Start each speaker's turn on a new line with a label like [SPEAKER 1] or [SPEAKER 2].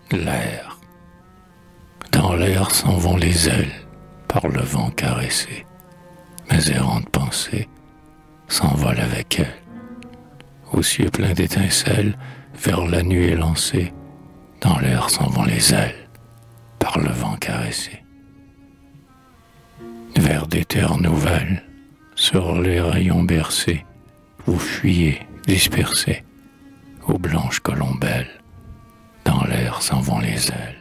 [SPEAKER 1] L'air. Dans l'air s'en vont les ailes, par le vent caressées. Mes errantes pensées s'envolent avec elles. Aux cieux pleins d'étincelles, vers la nuit élancée, dans l'air s'en vont les ailes, par le vent caressé. Vers des terres nouvelles, sur les rayons bercés, vous fuyez, dispersés, aux blanches colombelles, dans l'air s'en vont les ailes.